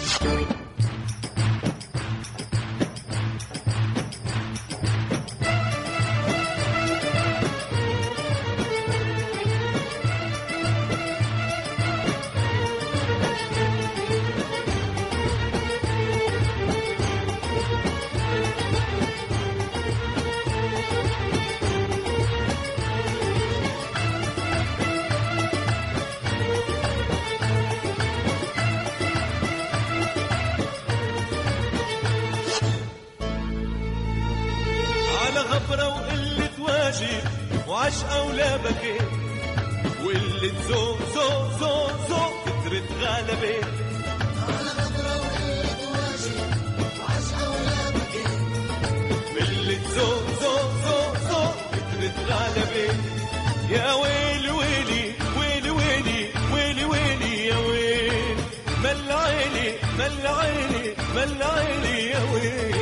غبرة وقلة واجب وعشقة ولا بكيت وقلة ذوق ذوق ذوق ذوق كترت غلبة. على غبرة وقلة واجب وعشقة ولا بكيت وقلة ذوق ذوق ذوق ذوق كترت غلبة. يا ويلي ويلي ويلي ويلي ويلي ويلي يا ويل مل عيني مل عيني مل عيني يا ويل.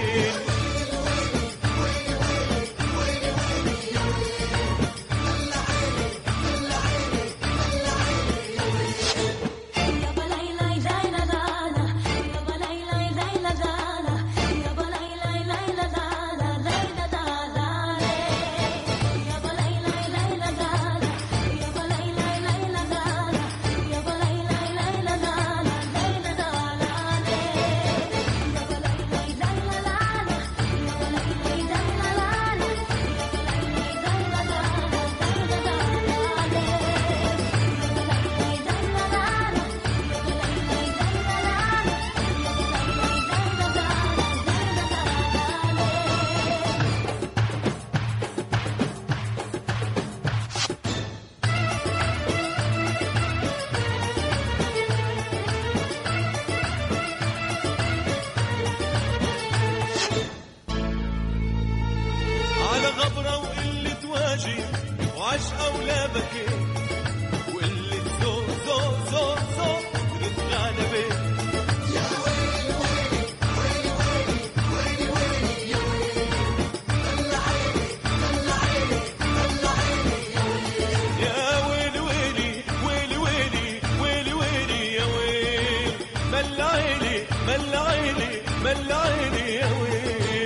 غبرة وقلة واجب وعشقة ولا بكيت وقلة ذوق ذوق ذوق ذوق كترت غلبة. يا ويلي ويلي ويلي ويلي ويلي يا ويلي مل عيني مل عيني مل عيني يا ويلي. يا ويلي ويلي ويلي ويلي ويلي ويلي يا ويل مل عيني مل عيني مل عيني يا ويل.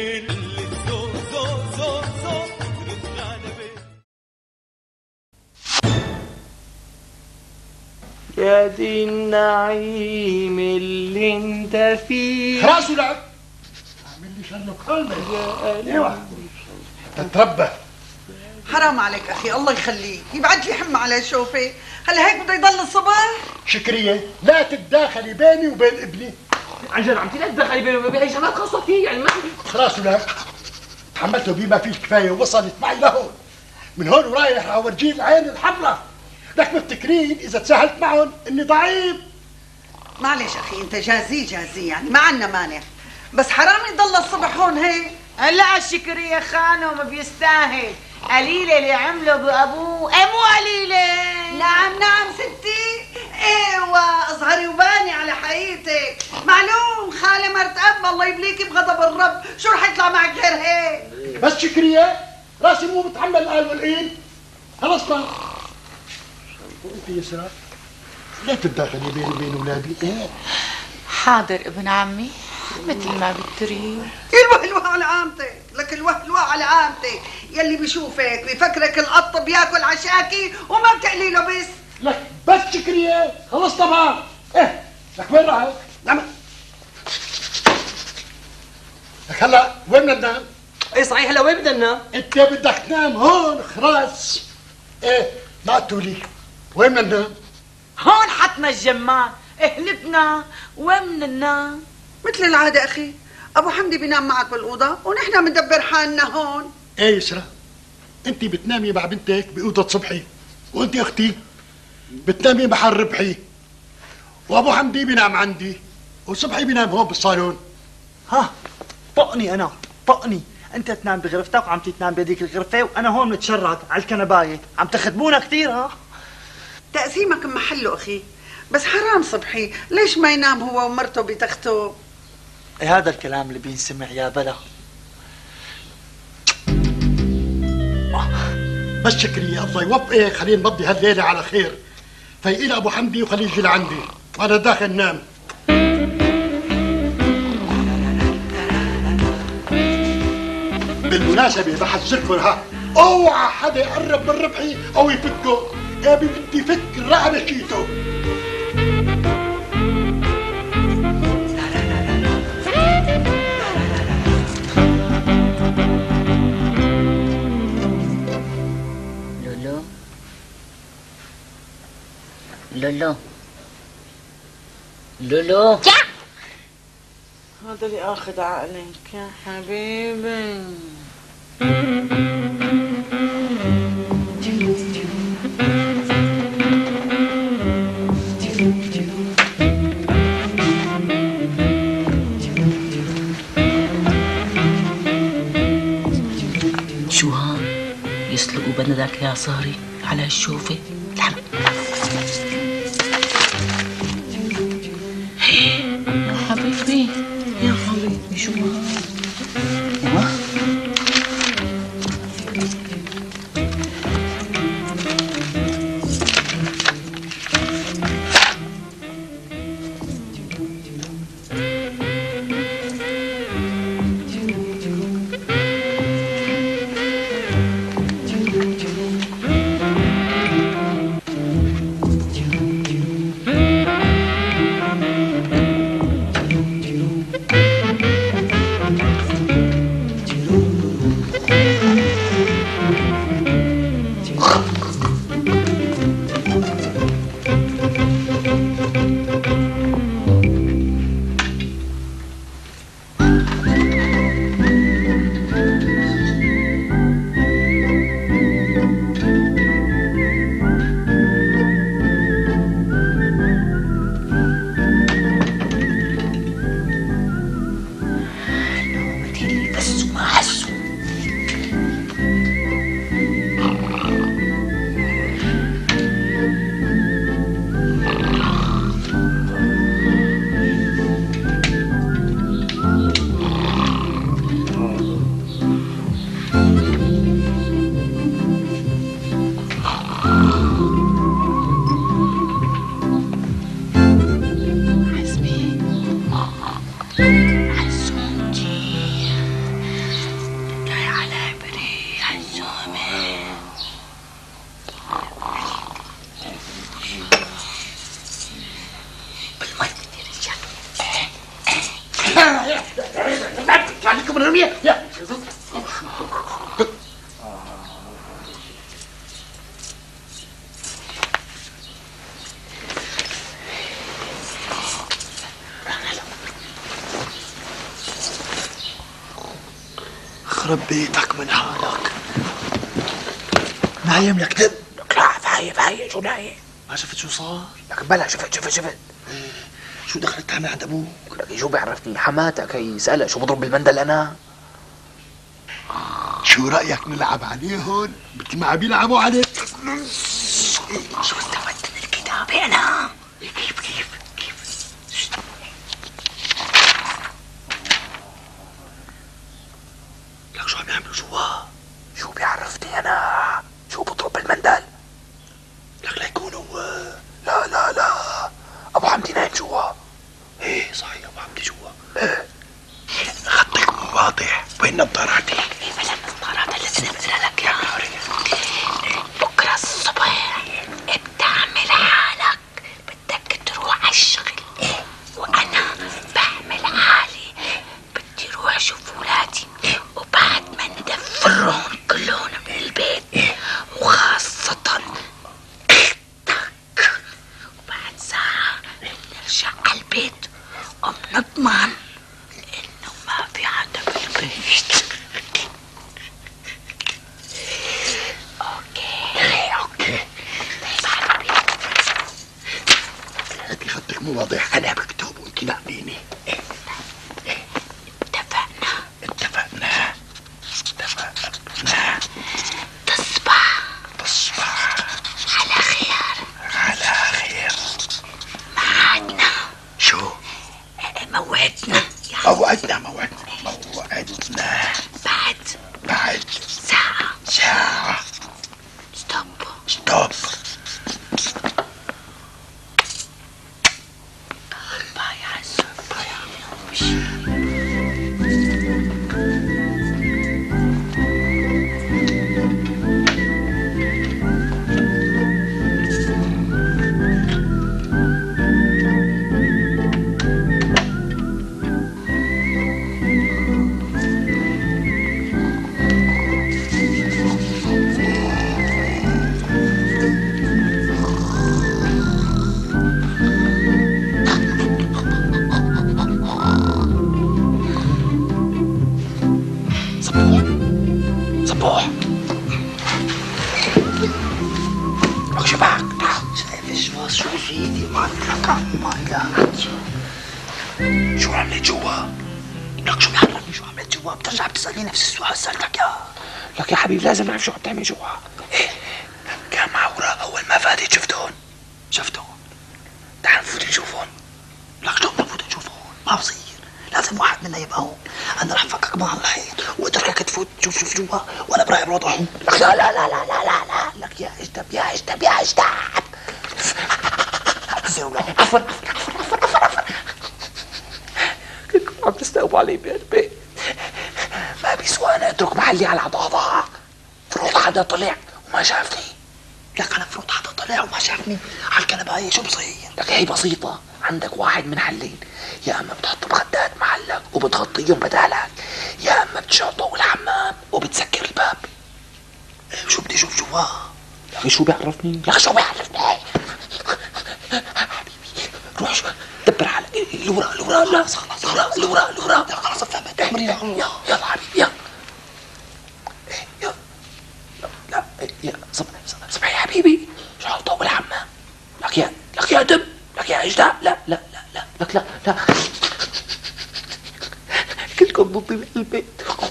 يا دي النعيم اللي انت فيه. خلاص ولعب اعمل لي شرلوك هولمز. ايوه تتربى. حرام عليك اخي الله يخليك يبعد لي حمى على شوفي. هلا هيك بده يضل الصبح؟ شكريه لا تتداخلي بيني وبين ابني. عن جد عم تتدخلي بيني وبين هي شغلات خاصه فيه يعني ما خلاص ولعب تحملته بما فيه الكفايه ووصلت معي لهون. من هون ورايح اورجيه العين الحمراء. لك مفتكرين اذا تساهلت معهم اني ضعيف. معلش اخي انت جازي يعني ما عنا مانع بس حرام يضل الصبح هون هيك. هلا الشكرية خانه وما بيستاهل. قليلة اللي عمله بأبوه. ايه مو قليلة. نعم ستي. ايوه اظهري وباني على حقيقتك. معلوم خالة مرت اب الله يبليكي بغضب الرب. شو رح يطلع معك غير هيك؟ بس شكرية راسي مو متحمل الآن والإيد. خلص بقى. وانت يسرا لا تتداخلي بيني وبين اولادي. ايه حاضر ابن عمي مثل ما بتريد. الوهلوه على عامتك. لك الوهلوه على عامتك. يلي بيشوفك بيفكرك القط بياكل عشاكي وما بتقلي له بس. لك بس شكرية خلص طبعا. ايه لك وين رايح؟ نعم لك هلا وين بدنا ننام؟ ايه صحيح هلا وين بدنا ننام؟ انت بدك تنام هون خلاص. ايه ما قلتوا لي وين بدنا ننام؟ هون حطنا الجمال. اهلتنا وين بدنا ننام؟ مثل العادة اخي ابو حمدي بينام معك بالاوضة ونحن بندبر حالنا هون. ايه يسرا انت بتنامي مع بنتك باوضة صبحي وانت اختي بتنامي محل ربحي وابو حمدي بينام عندي وصبحي بينام هون بالصالون. ها طقني انا طقني. انت تنام بغرفتك وعم تنام بهذيك الغرفه وانا هون متشرد على الكنبايه. عم تخدمونا كثير. ها تقسيمك محله اخي بس حرام صبحي ليش ما ينام هو ومرته بتخته؟ إيه هذا الكلام اللي بينسمع يا بلا. بس شكري الله يوفقك. خلينا نمضي هالليله على خير. فيقي ابو حمدي وخليه يجي لعندي وانا داخل نام. بالمناسبة بحذركم ها، اوعى حدا يقرب من ربحي او يفكه، ابي بدي فك الرقبة شيته. لولو لولو هذا اللي اخذ عقلك يا حبيبي. شو ها يسلقوا بندك يا صهري على الشوفة الحمد. يا حبيبي يا حبيبي شو ها خرب بيتك من حالك. نايم لك دب. لك لا فايق شو نايم؟ ما شفت شو صار؟ لك بلا شفت شو دخلت تعمل عند ابوك؟ لك شو بيعرفني حماتك هي سألها شو بضرب بالمندل انا؟ شو رأيك نلعب عليهم؟ بدي ما بيلعبوا عليك. شو استفدت من الكتابة انا؟ كيف لك شو عم يعملوا جوا؟ شو بيعرفني انا؟ شو بضرب بالمندل؟ لك لا يكونوا لا ابو حمدي نايم جوا. ايه صحيح ابو حمدي جوا. ايه خطك مو واضح. وين نظاراتك؟ بلا النظارات التي نبذلها لك يا بكره الصبح بتعمل حالك بدك تروح على الشغل، وانا بعمل حالي بدي روح اشوف ولادي، وبعد ما ندفرهم كلهم من البيت وخاصة اختك، وبعد ساعة نرجع على البيت وبنضمن انه ما في حدا بالبيت. اوكي هاتي خطك مو واضح. انا بكتب وانت ناقليني. اتفقنا. تصبح على خير. معادنا شو؟ موعدنا بعد ساعة. ستوب. باي عزوز. سيدي ما شو عملت جوا؟ لك شو بيعرفني شو عملت جوا؟ بترجع بتسألني نفس السؤال سألتك ياه. لك يا حبيبي لازم اعرف شو عم تعمل جوا. ايه كان مع وراء اول ما فاتت شفتهم. تعال نفوت نشوفهم. لك شو بنفوت نشوفهم؟ ما بصير، لازم واحد منا يبقى هون. انا رح فكك معه الحيط واتركك تفوت تشوف جوا وانا براقب وضعهم. لك لا لا لا لا لا لا لا لك يا اجدب عفوا كنتكم عم تستقبوا علي بالبيت. ما بيسوى انا اترك محلي على ضعضع. فرض حدا طلع وما شافني. لك انا فرض حدا طلع وما شافني على الكنبايه شو بصير؟ لك هي بسيطة، عندك واحد من حلين، يا اما بتحط مخدات محلك وبتغطيهم بدالك، يا اما بتشعل ضوء الحمام وبتسكر الباب. شو بدي اشوف جوا؟ لك شو بيعرفني؟ لك شو بيعرفني؟ حبيبي روح شو دبر على الوراء لا خلاص الوراء خلاص فهمت. يلا حبيبي يلا. لا يا صبحي يا حبيبي شعل ضوء الحمام. لك يا دب لك يا اجدع لا لك لا كلكم ضدي بالبيت.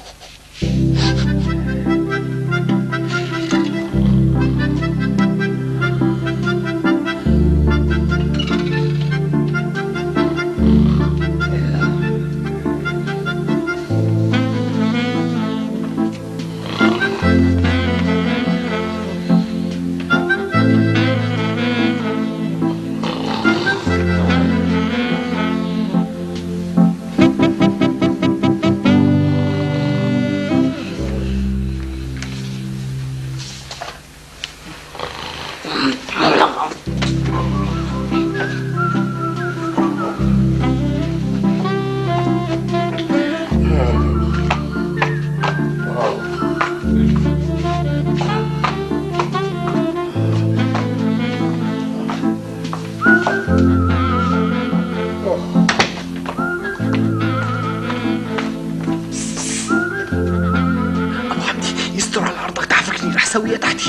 سوية تحتي.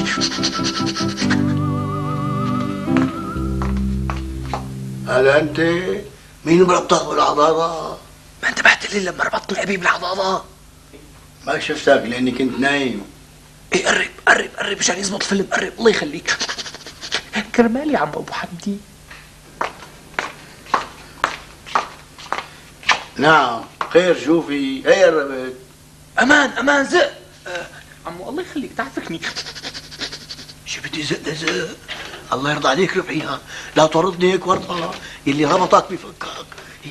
هلا انت مين مربطك بالعضاضة؟ ما انتبهت لي لما ربطني ابي بالعضاضة؟ ما شفتك لاني كنت نايم. ايه قرب مشان يزبط الفيلم. قرب الله يخليك. كرمالي يا عم ابو حمدي. نعم خير شوفي هي قربت. امان زق. عمو الله يخليك تعرفكني. شو بدي زق الله يرضى عليك ربحيها، لا تورطني هيك ورطة يلي ربطك بفكك.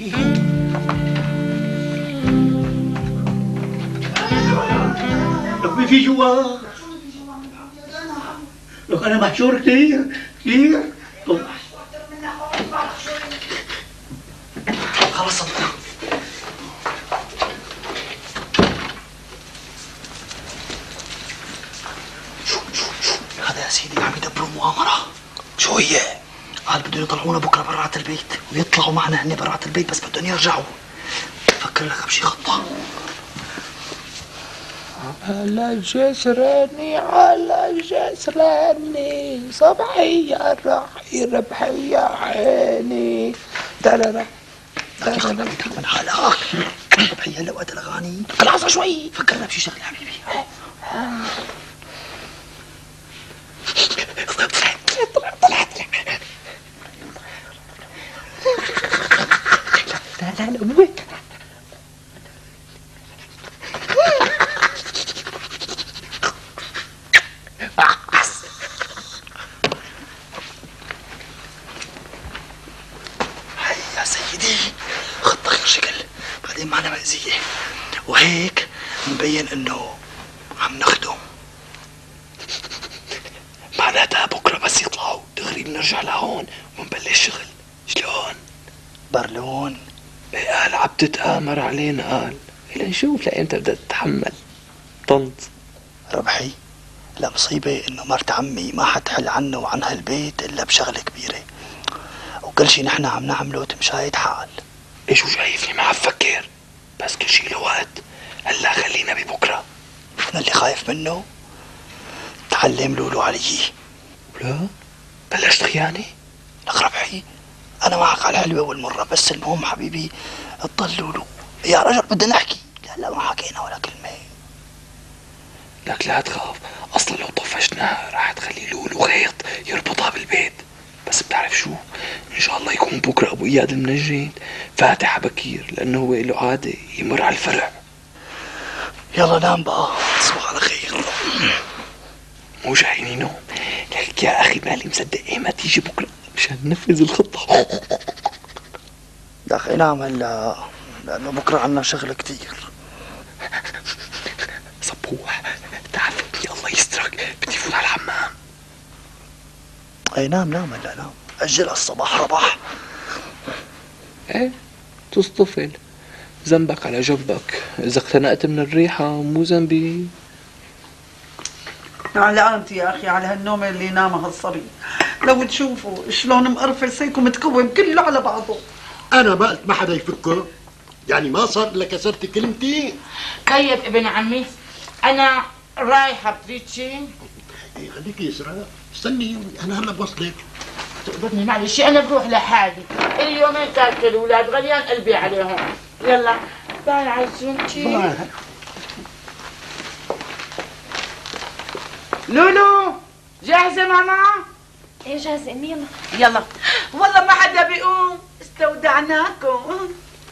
لك في جوا؟ لك انا محشور كثير. خلص هذا يا سيدي عم يدبروا مؤامرة. شو هي؟ قال بدهم يطلعونا بكره برات البيت ويطلعوا معنا هن برات البيت بس بدهم يرجعوا. فكر لك بشي خطة. على جسراني صبحية راحي ربحي يا عيني. لا لكن خليك من حالك. ربحي هلا وقت الاغاني. خلاص شوي. فكرنا بشي شغله حبيبي. طلع لا مو هيك. هاي يا سيدي خطة غير شكل، بعدين معنا مأزية وهيك مبين انه عم نخدم. معناتها بكره بس يطلعوا دغري بنرجع لهون ونبلش شغل. شلون؟ برلون قال عم تتآمر علينا. قال لنشوف لأمتى بدها تتحمل. طنط ربحي المصيبة انه مرت عمي ما حتحل عنه وعن هالبيت الا بشغلة كبيرة، وكل شي نحن عم نعمله تمشاية حال. ايش شايفني ما عم فكر، بس كل شي له وقت. هلا خلينا ببكره. انا اللي خايف منه تعلم لولو علي. لا بلشت خيانة؟ لك ربحي انا معك على الحلوة والمرة، بس المهم حبيبي تضل له يا رجل بدنا نحكي. لا ما حكينا ولا كلمة. لك لا تخاف، اصلا لو طفشناها راح تخلي لولو خيط يربطها بالبيت. بس بتعرف شو؟ ان شاء الله يكون بكره ابو اياد المنجد فاتح بكير، لانه هو له عاده يمر على الفرع. يلا نام بقى، تصبح على خير. مو جايني نوم. لك يا اخي مالي مصدق ايمتى تيجي بكره مشان ننفذ الخطه. يا اخي نام هلا لانه بكره عنا شغل كتير. صبوح تعال فوتني الله يسترك، بدي فوت على الحمام. اي نام هلا نام، اجل الصباح ربح. ايه تصطفل، ذنبك على جنبك، اذا اقتنقت من الريحه مو ذنبي. علقانتي يا اخي على هالنوم اللي نامها الصبي، لو تشوفوا شلون مقرفل سيكم متكوم كله على بعضه. انا ما قلت ما حدا يفكه، يعني ما صار الا كسرت كلمتي. طيب ابن عمي انا رايحه، بتريد شيء؟ إيه خليك يسرى، استني انا هلا بوصلك. تقبضني معلش انا بروح لحالي، اليومين تارك الاولاد غليان قلبي عليهم. يلا باي عزومتي. لولو جاهزه ماما؟ ايه جاهزة امي يلا. يلا. والله ما حدا بيقوم، استودعناكم.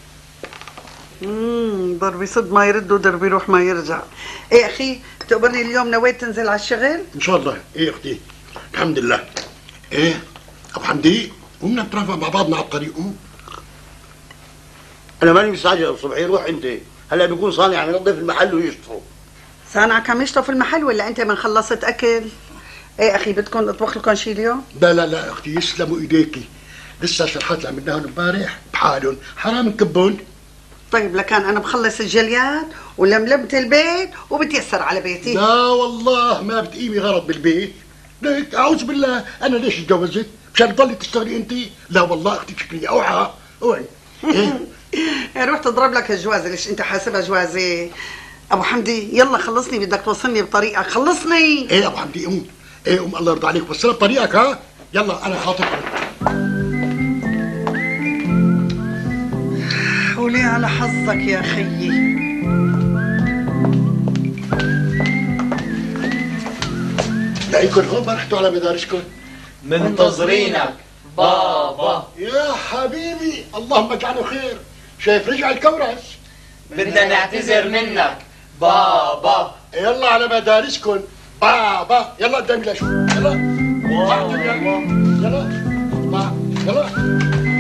ضرب يصد ما يرد وضرب يروح ما يرجع. ايه اخي بتقبرني اليوم نويت تنزل على الشغل؟ ان شاء الله. ايه اختي الحمد لله. ايه ابو حمدي قمنا نترافق مع بعضنا على الطريق. انا ماني مستعجل ابو صبحي، روح انت، هلا بيكون صانع عم ينظف المحل ويشطفه. صانعك عم يشطف المحل ولا انت من خلصت اكل؟ ايه اخي بدكم اطبخ لكم شي اليوم؟ لا اختي يسلموا ايديكي، لسه الشرحات اللي عملناهم امبارح بحالهم، حرام نكبهم. طيب لكان انا بخلص الجليات ولملمت البيت وبتيسر على بيتي. لا والله ما بتقيمي غرض بالبيت. ليك اعوذ بالله، انا ليش اتجوزت؟ مشان تضلي تشتغلي انت؟ لا والله اختي شكلي اوعى. اوعي. إيه روح تضرب لك الجوازه، ليش انت حاسبها جوازه؟ ابو حمدي يلا خلصني، بدك توصلني بطريقك، خلصني. ايه ابو حمدي قوم، ايه قوم الله يرضى عليك، وصلها بطريقك. ها يلا انا خاطبك. قولي على حظك يا خيي. لاقيكم هون، ما رحتوا على مدارسكم؟ منتظرينك بابا. يا حبيبي اللهم اجعله خير. شايف رجع الكورس. بدنا نعتذر منك بابا. يلا على مدارسكم بابا. يلا قدامي لشوف. يلا يلا.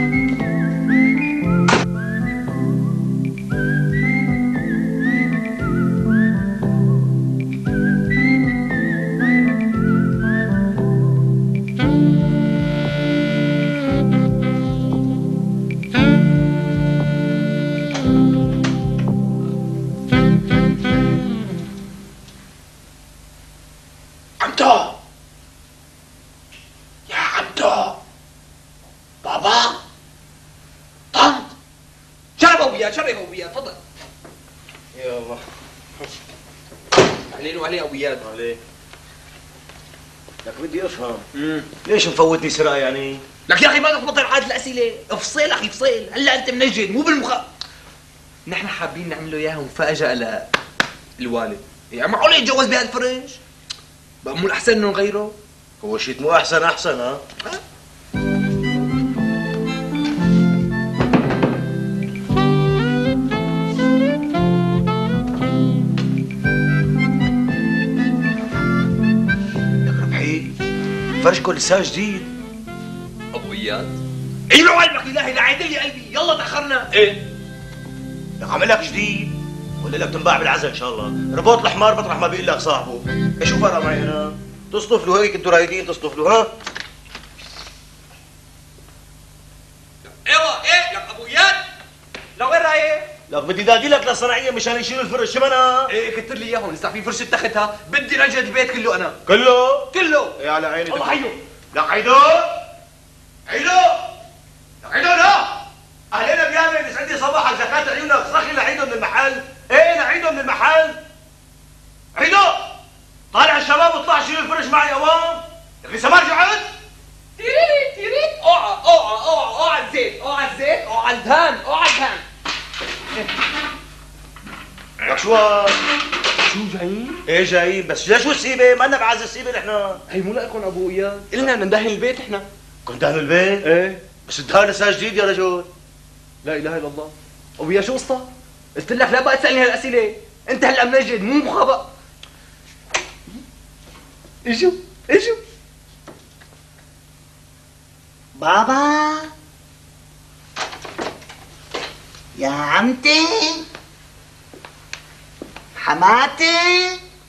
تفضل. يا الله. اهلين واهلين ابو اياد. عليك. لك بدي افهم ليش مفوتني سرقه يعني؟ لك يا اخي ما تبطل عاد الاسئله، افصل اخي افصل، هلا انت منجد مو نحن حابين نعمله اياها مفاجاه للوالد، يعني معقول يتجوز بهالفرنج؟ بقى مو الاحسن انه نغيره؟ هو شيء مو احسن ها؟ فرشكم لسه جديد. ابو اياد ايه له علمك الهي لعيد لي قلبي، يلا تاخرنا. ايه لك عمل لك جديد ولا لك تنباع بالعزا ان شاء الله؟ رباط الحمار مطرح ما بيقول لك صاحبه. ايش شو فرق معي انا؟ تصطفلوا هيك انتوا رايدين تصطفلوا. ها ايوه ايه لك ابو اياد لوين رايح؟ لك بدي دادي لك للصناعيه مشان يشيلوا الفرش. شو انا؟ ايه كتر لي اياهم، لسه في فرشه تختها، بدي نجد البيت كله انا. كله؟ ايه على عيني. الله حيو. لك عيدو لا اهلنا بيامن يسعد لي صباحك، زكاة عيونك، صرخي لعيدو من المحل. ايه لعيدو من المحل. عيدو طالع الشباب واطلع شيل الفرش معي اوام. لك لسه ما رجعت؟ تيريت اوعى على الدهان على الدهان. لك شو هاد؟ شو جايين؟ ايه جايين بس شو السيبه؟ ما لنا بعز السيبه نحن. هي مو لكم ابو اياد، قلنا بدنا ندهن البيت احنا. كنت دهن البيت؟ ايه بس الدهان لسه جديد يا رجل. لا اله الا الله. ابو اياد شو قصتك؟ قلت لك لا بقى تسالني هالاسئله، انت هلا منجد مو مخبأ. اجوا اجوا بابا يا عمتي حماتي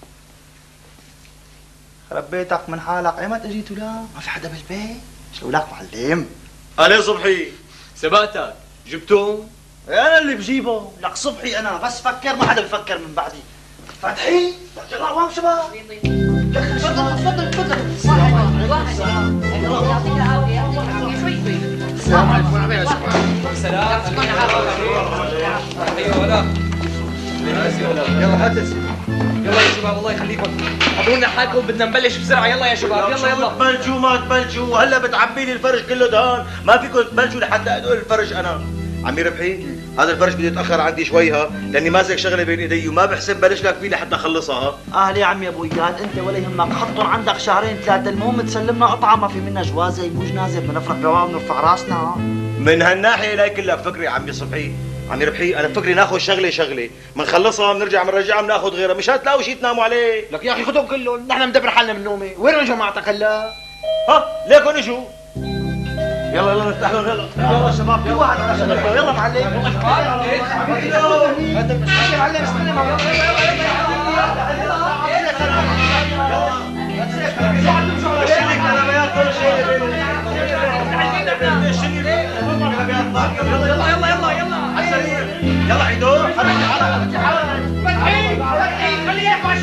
خرب بيتك من حالك. ايمت اجيتوا؟ لا ما في حدا بالبيت. شو لك معلم؟ علي صبحي ثباتك جبتهم؟ انا اللي بجيبه لك صبحي. انا بس فكر ما حدا بفكر من بعدي. فتحي يلا قوام شباب. تفضل تفضل تفضل. السلام عليكم ورحمة الله وبركاته. السلام. ايوه ولا يلا هات يلا يا شباب الله يخليكم. حضرونا حالكم بدنا نبلش بسرعة. يلا يا شباب يلا يلا. تبلشوا ما تبلشوا هلا بتعبي لي الفرش كله دهان، ما فيكم تبلشوا لحتى ادق الفرش انا. عمي ربحي هذا الفرش بده يتاخر عندي شوي لاني ماسك شغله بين ايدي وما بحسب بلش لك فيه لحتى اخلصها. اهلي يا عمي ابو اياد انت ولا يهمك. حطهم عندك شهرين ثلاثه المهم تسلمنا قطعه ما في منها جوازه مو جنازه. بدنا نفرح بواب نرفع راسنا. من هالناحيه لا يكون لك فكري عمي صبحي. عمي ربحي انا فكري ناخذ شغله بنخلصها بنرجع بنرجعها بناخذ غيرها مشان تلاقوا شيء تناموا عليه. لك يا اخي خذهم كلهم، نحن مدبر حالنا من نومه. وين جماعتك هلا؟ ها ليكن اجوا. يلا يلا نفتح لهم يلا يلا شباب كل واحد على شغلته. يلا معلم يلا يلا يلا يلا على السريع. يلا عيدو حركي حركي فتحي فتحي خليه يرفع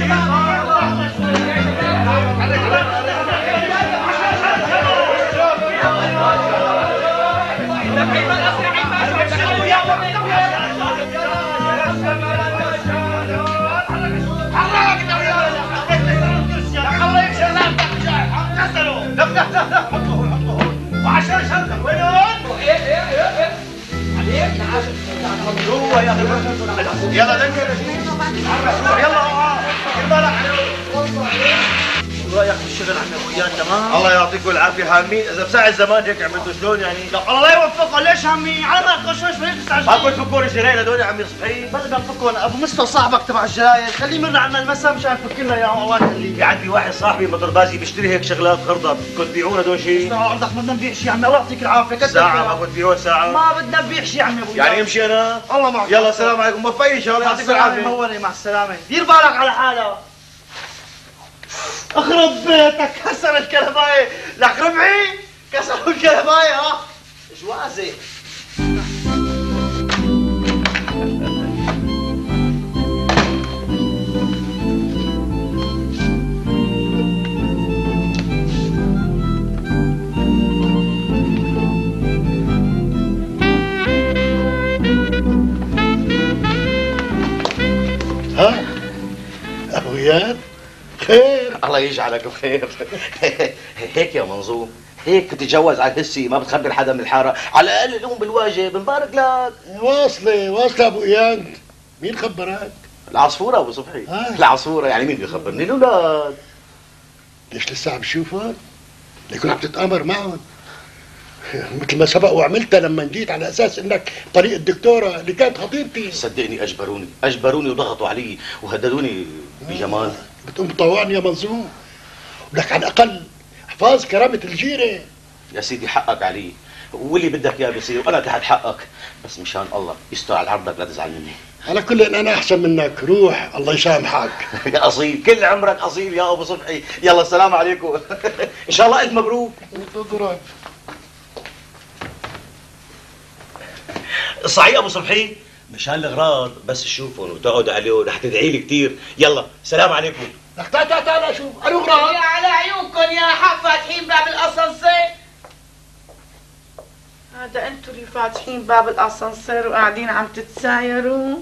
وعشان شرطة وينهم؟ جوا يا اخي يلا دنكر يلا كل بالك رايك بالشغل عم ابو اياد تمام؟ الله يعطيكم العافيه حامين. اذا بساعة الزمان هيك عملتوا شلون يعني؟ لا الله لا يوفقكم. ليش عمي؟ على ما تخشوش ليش تستعجلوا؟ ما كنت تفكون الجرايل هذول يا عمي صحيح؟ بس بدنا نفكهم. ابو مستر صاحبك تبع الجرايل خليه يمر عنا المساء مشان يفك لنا اياهم. الله يخليك. في عندي واحد صاحبي مطربازي بيشتري هيك شغلات خرطه، كنت تبيعون هدول شيء؟ عندك ما بدنا نبيع شيء عمي الله يعطيك العافيه. ساعة ما كنت تبيعون ساعة؟ ما بدنا نبيع شيء عمي ابو يعني امشي انا؟ الله معك. يلا السلام عليكم موفقين ان شاء الله يعطيكم العافيه. منوري مع السلامه. دير بالك على حالك. اخرب بيتك كسر الكهرباية. لك ربعي كسروا الكهرباية. جوازي ها ابو اياد خير؟ الله يجعلك بخير. هيك يا منظوم هيك تتجوز على الهسي ما بتخبر حدا من الحاره، على الاقل الام بالواجب مبارك لك. واصله ابو اياد. مين خبرك؟ العصفوره ابو صبحي. العصفوره يعني مين بيخبرني؟ الاولاد. ليش لسه عم تشوفهم؟ ليكون عم تتآمر معهم مثل ما سبق وعملتها لما جيت على اساس انك طريق الدكتوره اللي كانت خطيبتي. صدقني اجبروني وضغطوا علي وهددوني بجمال. بتقوم تطوعني يا منظوم. ولك على الاقل حفاظ كرامه الجيره. يا سيدي حقك علي واللي بدك اياه بيصير وانا تحت حقك، بس مشان الله يستر على عرضك لا تزعل مني. على كل ان انا احسن منك. روح الله يسامحك. يا اصيل كل عمرك اصيل يا ابو صبحي. يلا السلام عليكم. ان شاء الله الف مبروك. تضرب صحيح ابو صبحي مشان الاغراض بس تشوفهم وتقعد عليهم رح تدعي لي كثير. يلا سلام عليكم. لك تعال اشوف الاغراض. يا على عيونكم يا حق فاتحين باب الاسانسير. هذا انتوا اللي فاتحين باب الاسانسير وقاعدين عم تتسايروا.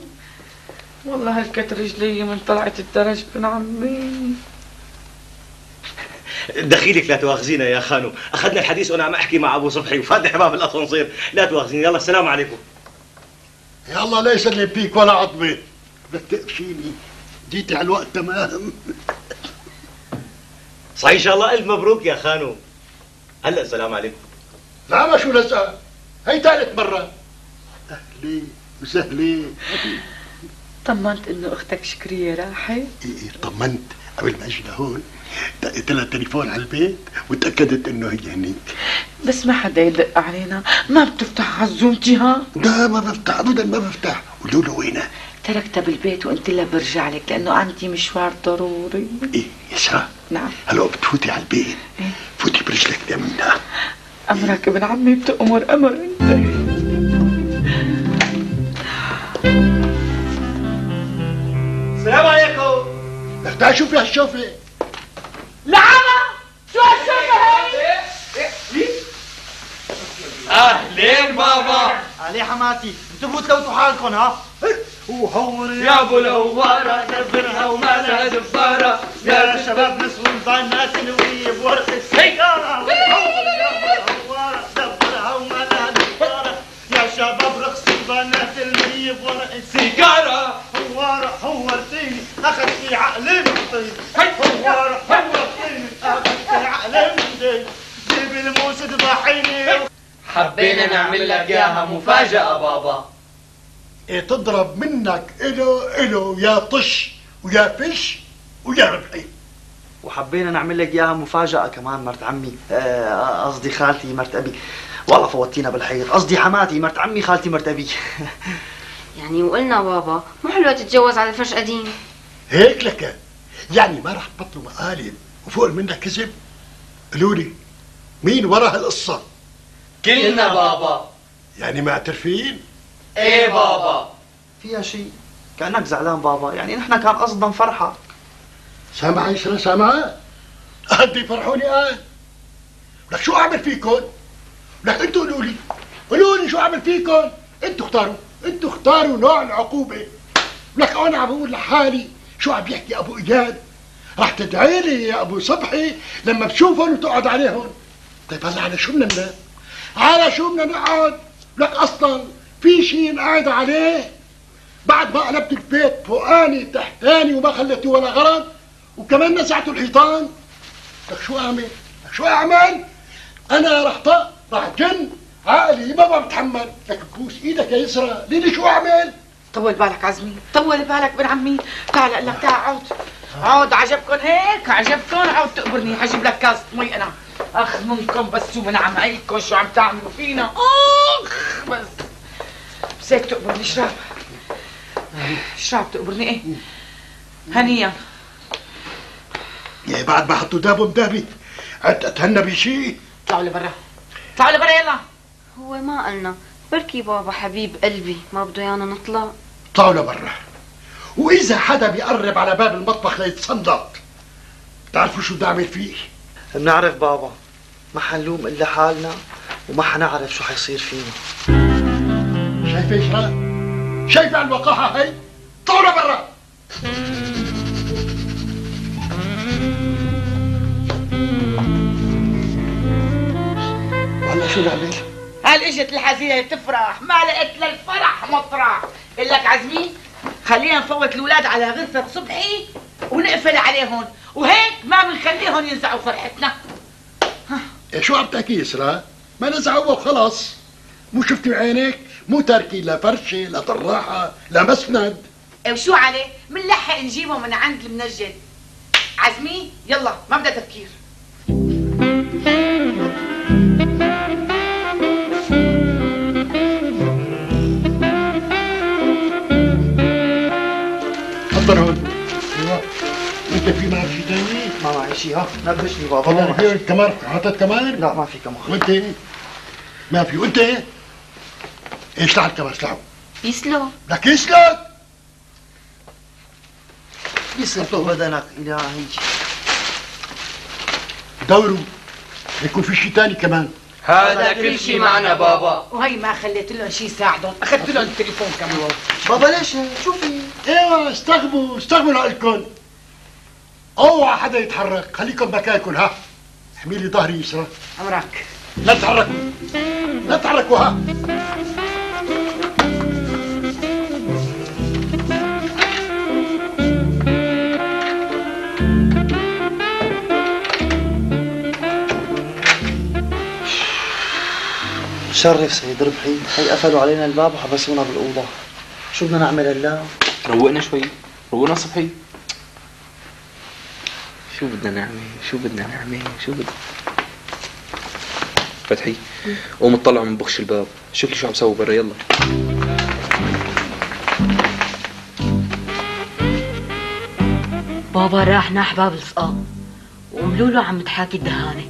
والله هلكت رجلي من طلعت الدرج بن عمي. دخيلك لا تواخذينا يا خانو، اخذنا الحديث وانا عم احكي مع ابو صبحي وفاتح باب الاسانسير، لا تواخذيني. يلا السلام عليكم. يا الله لا يسلم فيك ولا عظمه، بدك تقفشيني، جيتي على الوقت تمام. صحيح ان شاء الله الف مبروك يا خانو. هلا السلام عليكم. لا ما شو لزقه، هي ثالث مره. اهلي وسهلين. طمنت انه اختك شكريه راحت؟ ايه طمنت، قبل ما اجي لهون دقيت لها تليفون على البيت وتاكدت انه هي هنيك. بس ما حدا يدق علينا، ما بتفتح عزومتي ها؟ لا ما بفتح ابدا، ما بفتح. قولوا له وينها؟ تركتها بالبيت وقلت لها برجع لك لانه عندي مشوار ضروري. ايه يسرا؟ نعم. هلا بتفوتي على البيت، إيه؟ فوتي برجلك اليمينة. امرك ابن عمي، بتأمر امر انت. السلام عليكم. لك تعال شوفي هالشوفه. لعنة، شو هالشوفة هي؟ اهلين بابا. علي حماتي، انتوا بتلوتوا حالكم ها؟ وهور يا ابو الهواره دبرها ومالها دباره، يا شباب نسوان ظنات نوية بورق السيارة. وهور يا ابو الهواره دبرها ومالها دبارة، يا شباب رخصوا ظنات المية بورق السيارة. هوارة هورتيني اخذتي عقلي من طين، هوارة هورتيني اخذتي عقلي من طين، جيب الموس اذبحيني. حبينا نعمل لك اياها مفاجأة بابا. ايه تضرب منك إلو يا طش ويا فش ويا ربحي. وحبينا نعمل لك اياها مفاجأة كمان مرت عمي، قصدي خالتي مرت ابي. والله فوتينا بالحيط، قصدي حماتي مرت عمي خالتي مرت ابي. يعني وقلنا بابا مو حلوة تتجوز على فرش قديم. هيك لك يعني ما رح تبطلوا مقالب وفوق منك كذب؟ قولوا لي مين ورا هالقصة؟ كلنا بابا. يعني معترفين؟ ايه بابا. فيها شيء كأنك زعلان بابا، يعني نحن كان قصدنا فرحة. سامعة يسرا سامعة؟ قد يفرحوني قال. لك شو اعمل فيكم؟ لك انتوا قولوا لي شو اعمل فيكم؟ انتوا اختاروا نوع العقوبة. لك انا عم بقول لحالي شو عم يحكي ابو اياد؟ رح تدعي لي يا ابو صبحي لما بشوفهم وتقعد عليهم. طيب هلا على شو بدنا ننام؟ على شو بدنا نقعد؟ لك اصلا في شيء نقعد عليه بعد ما قلبت البيت فوقاني تحتاني وما خليتي ولا غرض وكمان نزعتوا الحيطان. لك شو اعمل؟ انا رح جن عقلي ما بتحمل. لك بوس ايدك يا يسرا، ليلي شو اعمل؟ طول بالك عزمي، طول بالك بن عمي. تعال اقول لك، تعال عود عجبكم هيك؟ عجبكم؟ عود تقبرني، حجيب لك كاسة مي انا. اخ منكم بس شو من عمايلكم، شو عم تعملوا فينا؟ اخ بس هيك تقبرني. اشرب تقبرني. ايه هنيا. يا بعد ما حطوا دابو مدابي اتهنى بشيء. طلعوا لبرا، طلعوا لبرا يلا. هو ما قلنا بركي بابا حبيب قلبي ما بده يانا نطلع. طلعوا لبرا، واذا حدا بيقرب على باب المطبخ ليتصندق بتعرفوا شو بدي اعمل فيه؟ بنعرف بابا، ما حنلوم الا حالنا وما حنعرف شو حيصير فينا. شايفه يسرا؟ شايفه الوقاحه هي؟ طلعوا لبرا. والله شو نعمل؟ هل اجت الحزينه تفرح، ما لقيت للفرح مطرح. بقول لك عزمي خلينا نفوت الاولاد على غرفه صبحي ونقفل عليهم، وهيك ما بنخليهم ينزعوا فرحتنا. إيه شو عم تحكي يسرا؟ ما نزعوا وخلص. مو شفتي بعينك؟ مو تاركين لا فرشه لا طراحه لا مسند. وشو عليه؟ منلحق نجيبهم من عند المنجد. عزمي يلا ما بدها تفكير. تفضل هون. ايوه انت في معك شيء ثاني؟ ما معي شيء. ها نبشني بابا. والله في كمان حطيت كمان؟ لا ما في كمان. وانت؟ ما في. وانت؟ ايش لعب كمان اسلعوا؟ يسلو. لك يسلك؟ يسلك بدنك الهي. دوروا يكون في شيء ثاني كمان. هذا كل شيء معنا بابا. وهي ما خليت لهم شيء يساعدهم، اخذت لهم التليفون كمان. بابا ليش شوفي؟ ايوه استغبوا لكم. اوعى حدا يتحرك، خليكم مكانكم. ها احمي لي ظهري يسرى. امرك. لا تتحركوا، لا تتحركوا. ها شرف سيد ربحي، هي قفلوا علينا الباب وحبسونا بالاوضه. شو بدنا نعمل هلا؟ روقنا شوي، روقنا صبحي. شو بدنا نعمل؟ فتحي قوم اطلعوا من بخش الباب، شوف لي شو عم سوي برا. يلا بابا راح ناح باب السقا وملولو عم تحاكي الدهانه.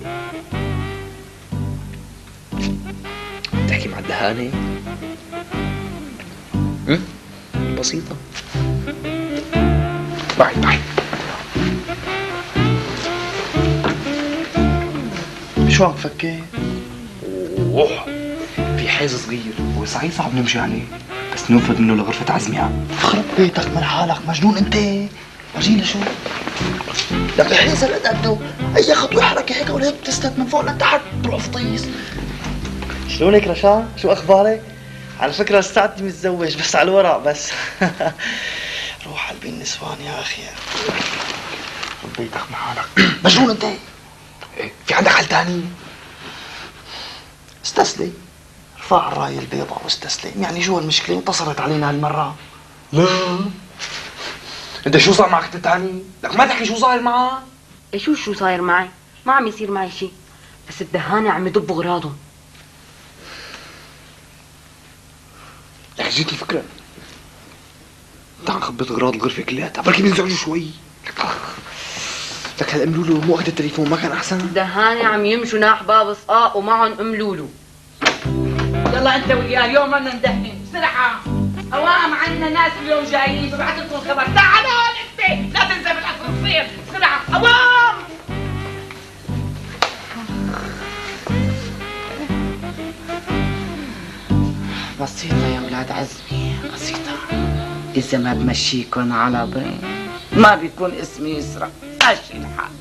تحكي مع الدهانه؟ بسيطه. بعد شو عم تفكر؟ اوه في حيز صغير هو صحيح صعب نمشي عليه، بس ننفذ منه لغرفة عزمها. خرب بيتك من حالك، مجنون انت. ورجيني شو لك الحيز هالقد قده، اي خطوه حركه هيك ولا بتسلك من فوق لتحت بروح فطيس. شلونك رشا؟ شو اخبارك؟ على فكره استعدتي متزوج بس على الورق بس. روح قلبي النسوان يا اخي. خرب بيتك من حالك، مجنون انت. ايه في عندك حل تاني؟ استسلم، ارفع الراية البيضاء واستسلم. يعني شو المشكلة؟ انتصرت علينا هالمرة. لا انت شو صار معك تاني؟ لك ما تحكي شو صاير معك؟ ايه شو صاير معي؟ ما عم يصير معي شيء، بس الدهانه عم يضبوا اغراضهم. لك جيتني فكرة، تعال نخبط اغراض الغرفة كلياتها بركي بينزعجوا شوي. لك هالام لولو مو اخذ التليفون ما كان احسن؟ الدهانه عم يمشوا ناح باب سقا ومعهم ام لولو. يلا انت وياه اليوم بدنا ندهن بسرعه. اوام عنا ناس اليوم جايين، ببعث لكم خبر. تعال هون انت، لا تنزل بالاسانسير بسرعه. اوام بسيطه يا ولاد عزمي، بسيطه. اذا ما بمشيكن على بين ما بيكون اسمي يسرى. ماشي الحال.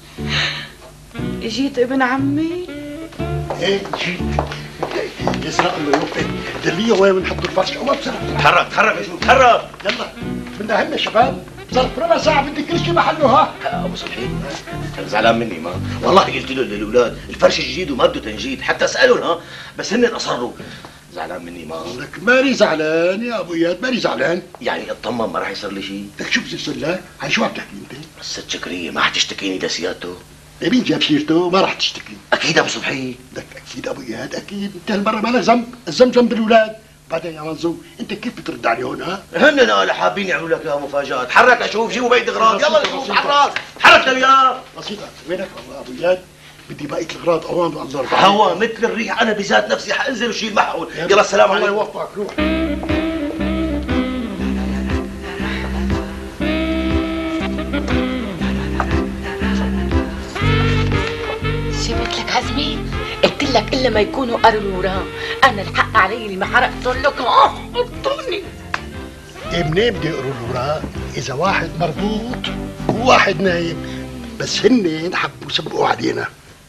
اجيت ابن عمي. ايه جيت. يسرق له يوفي دليه وين بنحط الفرش. الله بسرعه. تحرك يا شو تحرك. يلا بدنا هلا شباب، صارت ربع ساعة بدي كل شيء محله. ها ابو صبحي زعلان مني ما والله قلت له للاولاد الفرش جديد وما بده تنجيد، حتى اسالهم ها بس هن اصروا. زعلان مني ما لك ماني زعلان يا ابو اياد، ماني زعلان. يعني اطمن ما راح يصير لي شيء. لك شو بصير يصير لك؟ هاي شو عم تحكي انت؟ الست شكريه ما حتشتكيني لسيادته. مين جاب سيرته؟ ما راح تشتكي. اكيد ابو صبحي. لك اكيد ابو اياد اكيد. انت هالمره ما لك ذنب، الذنب ذنب الاولاد. بعدين يا منظور انت كيف بترد عليهم؟ ها هن انا حابين يعملوا لك يا مفاجات. تحرك اشوف، جيبوا بيت اغراض. يلا نشوف حراس. تحرك وياه. بسيطه. وينك والله ابو اياد؟ بدي بقية الاغراض اوان بالله. هوا مثل الريح، انا بذات نفسي حانزل وشيل محول. يلا السلام عليكم. الله يوفقك. روح. شبت لك عزمي؟ قلت لك الا ما يكونوا قروا وراه. انا الحق علي اللي ما حرقت لكم. حطوني. منين بدي اقروا الوراق؟ اذا واحد مربوط وواحد نايم، بس هن حبوا يسبقوا علينا.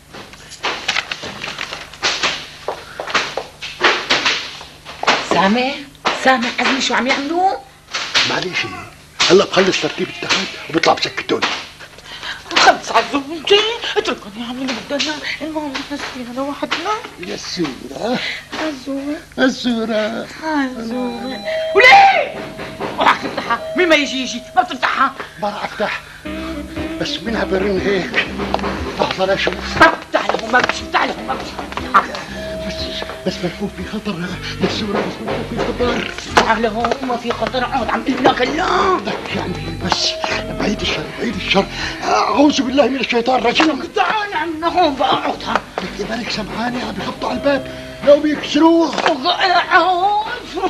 سامع عزمي شو عم يعملوا؟ معلش هلا بخلص ترتيب التخت وبيطلع بسكتون. خلص عزومتي، اتركوني اعمل بدنا. المهم نسينا لوحدنا. يا السورة عزومة السورة عزومة. وليه؟ اوعك تفتحها، مين ما يجي ما بتفتحها. ما راح افتح، بس منها برن هيك. لحظة لا شوف. ما بفتح لهم، ما بفتح لهم. بس مفهوم في خطر يا السورة، بس مفهوم في خطر. تعال هون ما في خطر. اقعد عم اقول لك هلا. لك يعني بس بعيد الشر، بعيد الشر. اعوذ بالله من الشيطان الرجيم. تعال عم هون بقى اقعد. لك يا مالك سمعاني عم بيخبطوا على الباب لو بيكسروه. اقعد.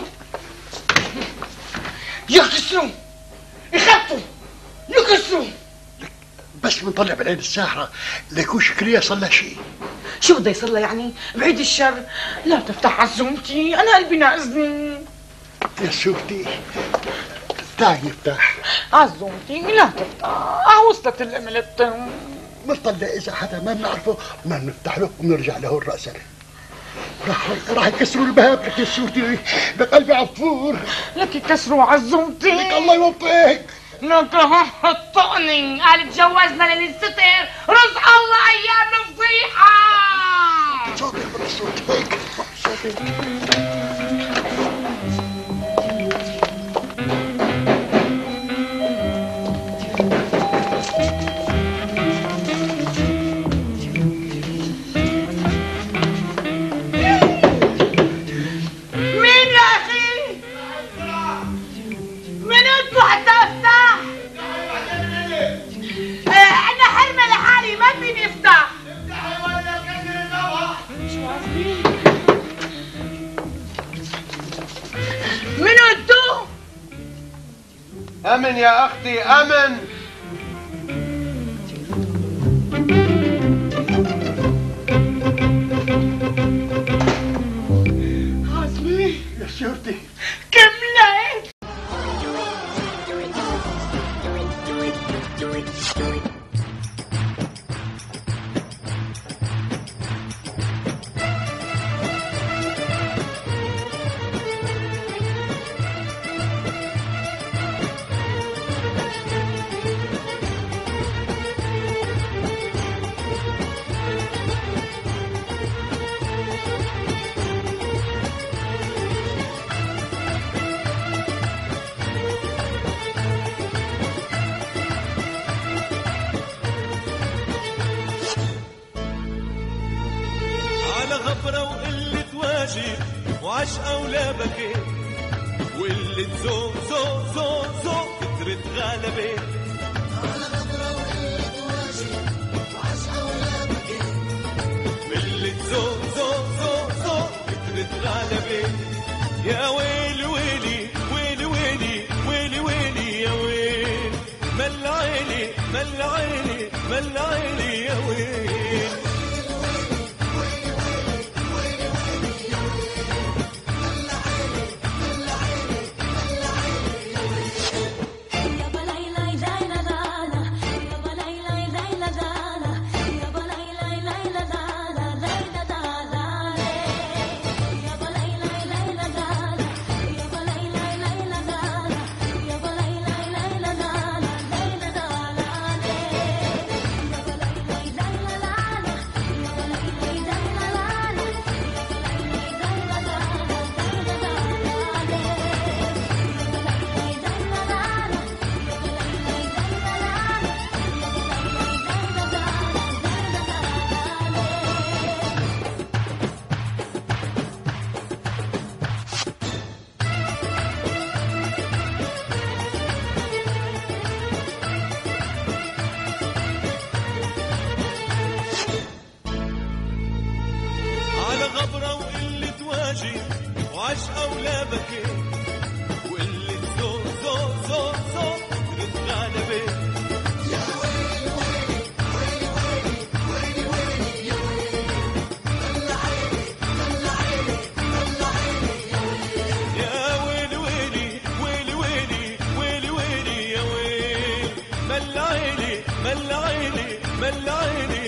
يكسروا، يخفوا، يكسروا. بس بنطلع بالعين الساحرة ليكون شكرية صار لها شيء. شو بده يصير لها يعني؟ بعيد الشر. لا تفتح عزومتي، انا قلبي ناقصني. يا سوفتي تعي نفتح. عزومتي لا تفتح، وصلت الاملت. بنطلع اذا حدا ما بنعرفه ما بنفتح له وبنرجع له الراس. راح يكسروا الباب لك يا سورتي، بقلبي عصفور. لك يكسروا عزومتي، لك الله يوفقك. لك حطقني قال تجوزنا للستر، رزق الله ايام نصيحه. صوتك من الصوت هيك صوتك. أمن يا أختي أمن. عزمي يا سورتي كملت. غفرة وقلة واجب وعشقة ولا بكيت وقلة ذوق ذوق ذوق ذوق كترت غلبة. على غفرة وقلة واجب وعشقة ولا بكيت وقلة ذوق ذوق ذوق ذوق كترت غلبة. يا ويلي ويلي ويلي ويلي ويلي ويلي يا ويل مل عيني مل عيني مل عيني يا ويل. غبرة وقلة واجب وعشقة ولا بكيت وقلة ذوق ذوق ذوق ذوق كترت غلبة. يا ويلي ويلي ويلي ويلي ويلي يا ويلي مل عيني مل عيني مل عيني يا ويلي. يا ويلي ويلي ويلي ويلي ويلي ويلي يا ويل مل عيني مل عيني مل عيني